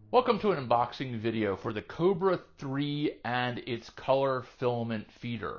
Welcome to an unboxing video for the Kobra 3 and its color filament feeder.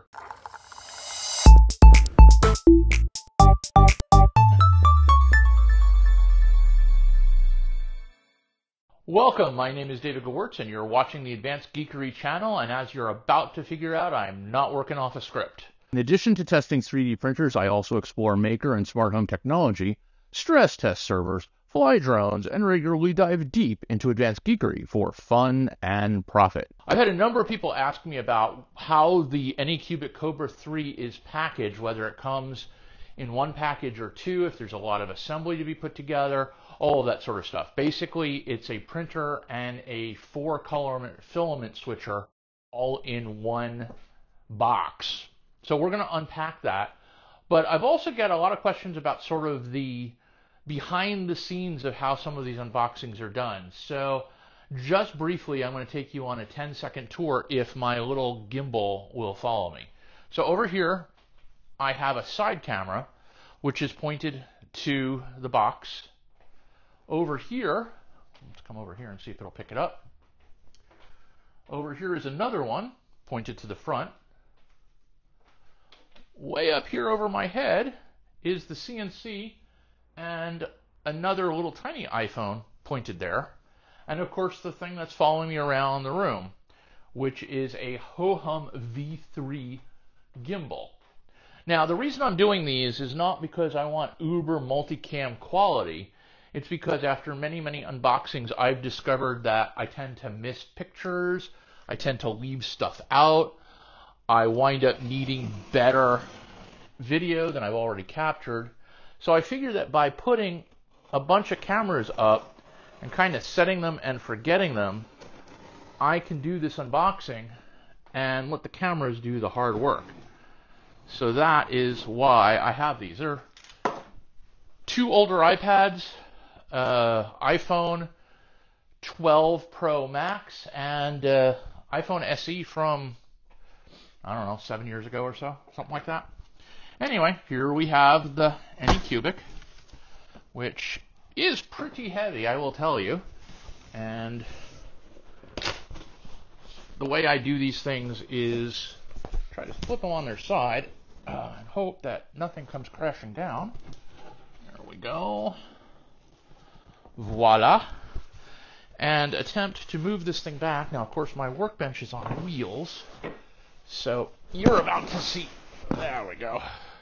Welcome, my name is David Gewurz and you're watching the Advanced Geekery channel, and as you're about to figure out, I'm not working off a script. In addition to testing 3D printers, I also explore maker and smart home technology, stress test servers, fly drones, and regularly dive deep into advanced geekery for fun and profit. I've had a number of people ask me about how the Anycubic Kobra 3 is packaged, whether it comes in one package or two, if there's a lot of assembly to be put together, all of that sort of stuff. Basically, it's a printer and a 4-color filament switcher all in one box. So we're going to unpack that. But I've also got a lot of questions about sort of the behind the scenes of how some of these unboxings are done. So just briefly, I'm going to take you on a 10-second tour if my little gimbal will follow me. So over here, I have a side camera, which is pointed to the box. Over here, let's come over here and see if it'll pick it up. Over here is another one pointed to the front. Way up here over my head is the CNC and another little tiny iPhone pointed there. And of course the thing that's following me around the room, which is a Ho-Hum V3 gimbal. Now the reason I'm doing these is not because I want uber multicam quality. It's because after many unboxings, I've discovered that I tend to miss pictures, I tend to leave stuff out, I wind up needing better video than I've already captured. So I figured that by putting a bunch of cameras up and kind of setting them and forgetting them, I can do this unboxing and let the cameras do the hard work. So that is why I have these. They're two older iPads, iPhone 12 Pro Max and iPhone SE from, I don't know, 7 years ago or so, something like that. Anyway, here we have the Anycubic, which is pretty heavy, I will tell you. And the way I do these things is try to flip them on their side and hope that nothing comes crashing down. There we go. Voila. And attempt to move this thing back. Now, of course, my workbench is on wheels, so you're about to see. There we go.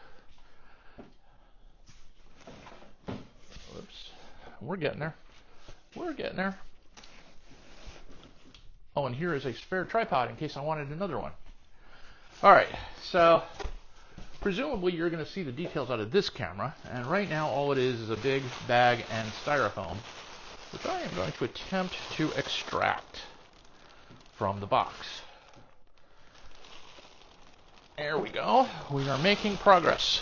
Oops. We're getting there. We're getting there. Oh, and here is a spare tripod in case I wanted another one. All right, so presumably you're going to see the details out of this camera, and right now all it is a big bag and styrofoam, which I am going to attempt to extract from the box. There we go. We are making progress.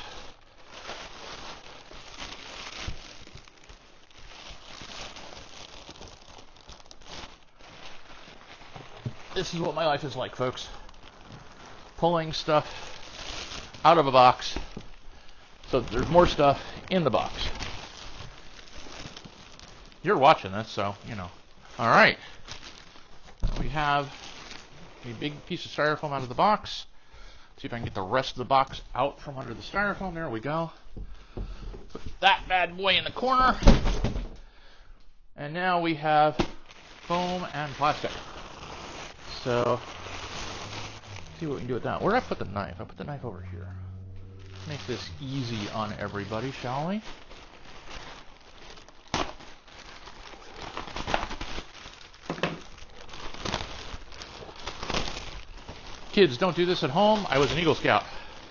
This is what my life is like, folks. Pulling stuff out of a box so that there's more stuff in the box. You're watching this, so, you know. All right. We have a big piece of styrofoam out of the box. See if I can get the rest of the box out from under the styrofoam. There we go. Put that bad boy in the corner. And now we have foam and plastic. So, see what we can do with that. Where did I put the knife? I put the knife over here. Make this easy on everybody, shall we? Kids, don't do this at home. I was an Eagle Scout.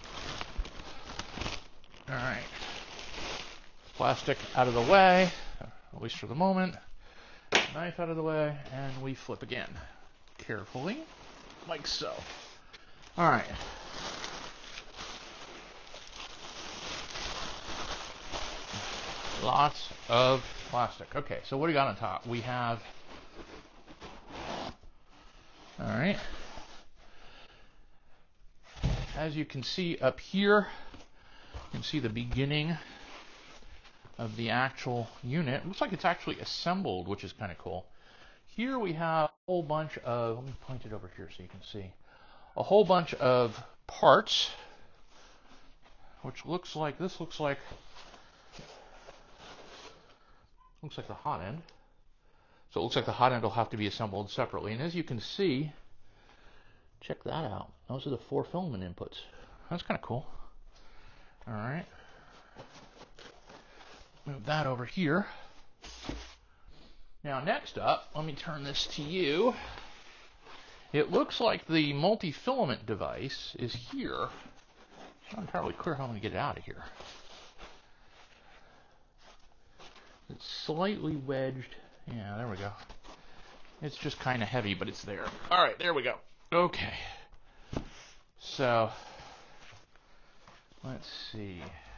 All right. Plastic out of the way, at least for the moment. Knife out of the way, and we flip again. Carefully, like so. All right. Lots of plastic. Okay, so what do we got on top? We have, all right. As you can see up here, you can see the beginning of the actual unit. It looks like it's actually assembled, which is kind of cool. here we have a whole bunch of, let me point it over here so you can see, a whole bunch of parts, which looks like, this looks like the hot end. So it looks like the hot end will have to be assembled separately. And as you can see, check that out. Those are the 4 filament inputs. That's kind of cool. All right. Move that over here. Now next up, let me turn this to you. It looks like the multi-filament device is here. It's not entirely clear how I'm going to get it out of here. It's slightly wedged. Yeah, there we go. It's just kind of heavy, but it's there. All right, there we go. Okay. So, let's see.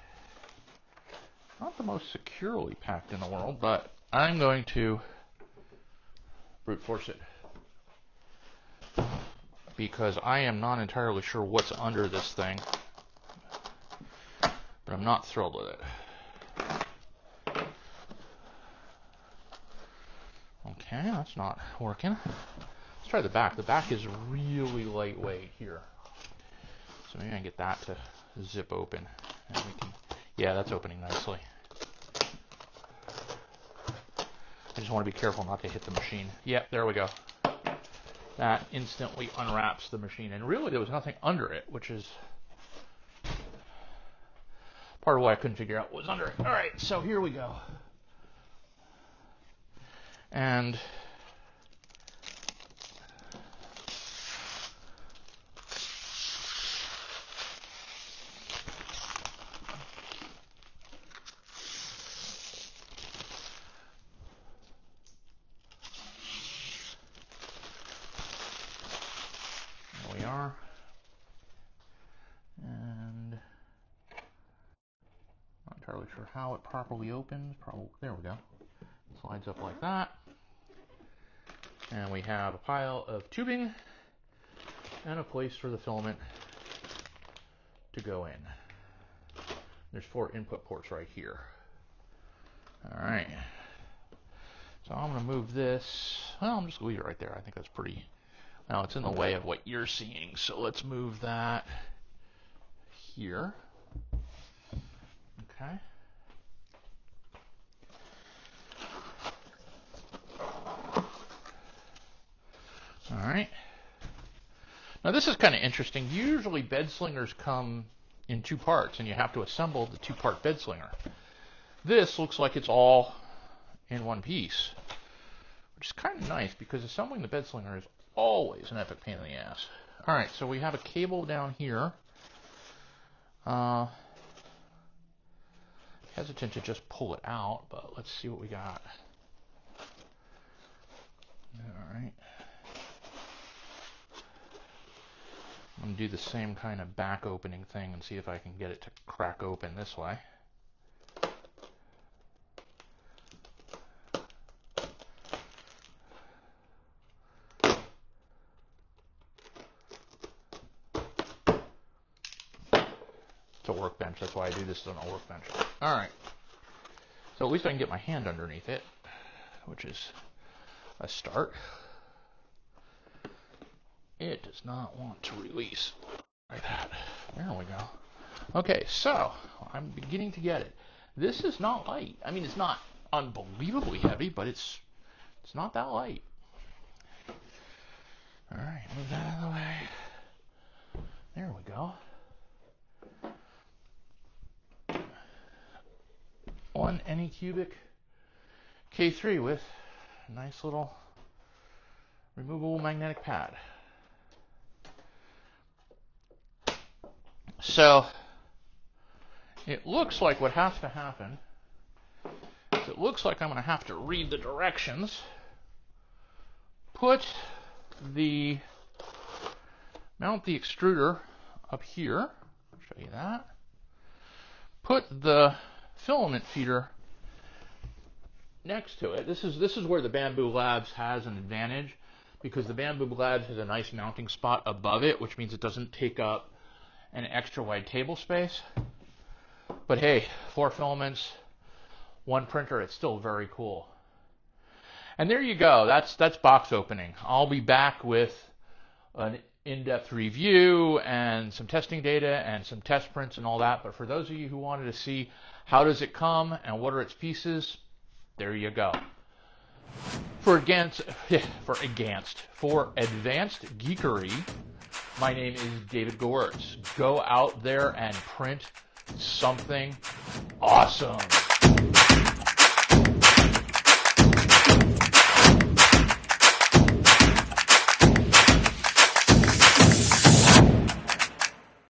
Not the most securely packed in the world, but I'm going to brute force it. Because I am not entirely sure what's under this thing. But I'm not thrilled with it. Okay, that's not working. Let's try the back. The back is really lightweight here. So maybe I can get that to zip open. And we can, yeah, that's opening nicely. I just want to be careful not to hit the machine. Yep, there we go. That instantly unwraps the machine. And really there was nothing under it, which is part of why I couldn't figure out what was under it. Alright, so here we go. And there we are. And not entirely sure how it properly opens. Probably there we go. Slides up like that. And we have a pile of tubing and a place for the filament to go in. There's 4 input ports right here. All right. So I'm going to move this. Well, I'm just going to leave it right there. I think that's pretty. Now it's in the way of what you're seeing. So let's move that here. Okay. All right. Now this is kind of interesting. Usually bed slingers come in 2 parts and you have to assemble the 2-part bed slinger. This looks like it's all in one piece, which is kind of nice because assembling the bed slinger is always an epic pain in the ass. All right, so we have a cable down here. Hesitant to just pull it out, but let's see what we got. All right. I'm going to do the same kind of back opening thing and see if I can get it to crack open this way. It's a workbench, that's why I do this on a workbench. Alright. So at least I can get my hand underneath it, which is a start. It does not want to release like that. There we go. Okay, so I'm beginning to get it. This is not light. I mean, it's not unbelievably heavy, but it's not that light. All right, move that out of the way. There we go. One Anycubic K3 with a nice little removable magnetic pad. So it looks like what has to happen is it looks like I'm going to have to read the directions, mount the extruder up here, I'll show you that, put the filament feeder next to it. This is where the Bamboo Labs has an advantage, because the Bamboo Labs has a nice mounting spot above it, which means it doesn't take up an extra wide table space. But hey, 4 filaments, 1 printer, it's still very cool. And there you go. That's box opening. I'll be back with an in-depth review and some testing data and some test prints and all that. But for those of you who wanted to see how does it come and what are its pieces, there you go. For advanced geekery, my name is David Gewirtz. Go out there and print something awesome.